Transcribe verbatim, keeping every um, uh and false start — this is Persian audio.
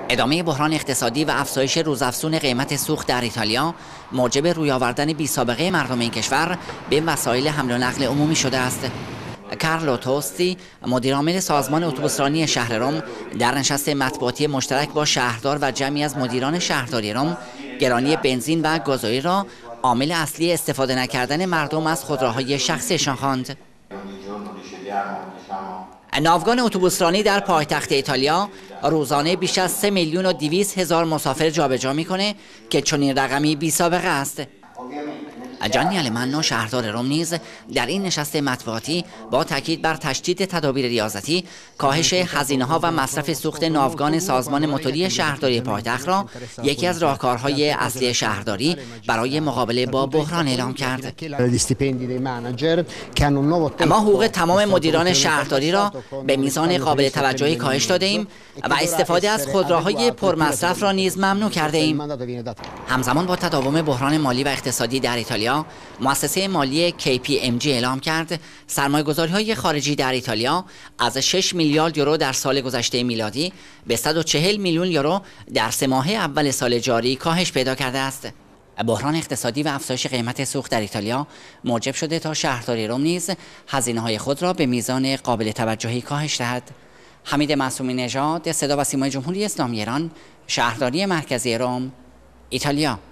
ادامه بحران اقتصادی و افزایش روزافزون قیمت سوخت در ایتالیا موجب روی آوردن بی‌سابقه مردم این کشور به وسایل حمل و نقل عمومی شده است. کارلو توستی، مدیرعامل سازمان اتوبوسرانی شهر رم، در نشست مطبوعاتی مشترک با شهردار و جمعی از مدیران شهرداری رم، گرانی بنزین و گازوئیل را عامل اصلی استفاده نکردن مردم از خودروهای شخصیشان خواند. ناوگان اتوبوسرانی در پایتخت ایتالیا روزانه بیش از سه میلیون و دویست هزار مسافر جابجا میکنه که چنین رقمی بی سابقه است. جانی آلمانو شهردار رم نیز در این نشست مطبوعاتی با تاکید بر تشدید تدابیر ریاضتی، کاهش هزینه‌ها و مصرف سوخت ناوگان سازمان موتوری شهرداری پایتخت را یکی از راهکارهای اصلی شهرداری برای مقابله با بحران اعلام کرد. ما حقوق تمام مدیران شهرداری را به میزان قابل توجهی کاهش داده ایم و استفاده از خودروهای پرمصرف را نیز ممنوع کرده ایم. همزمان با تداوم بحران مالی و اقتصادی در ایتالیا، مؤسسه مالی کی پی ام جی اعلام کرد سرمایه‌گذاری‌های خارجی در ایتالیا از شش میلیارد یورو در سال گذشته میلادی به صد و چهل میلیون یورو در سه ماهه اول سال جاری کاهش پیدا کرده است. بحران اقتصادی و افزایش قیمت سوخت در ایتالیا موجب شده تا شهرداری رم نیز هزینه‌های خود را به میزان قابل توجهی کاهش دهد. حمید معصومی نژاد، صدا و سیمای جمهوری اسلامی ایران، شهرداری مرکزی رم، ایتالیا.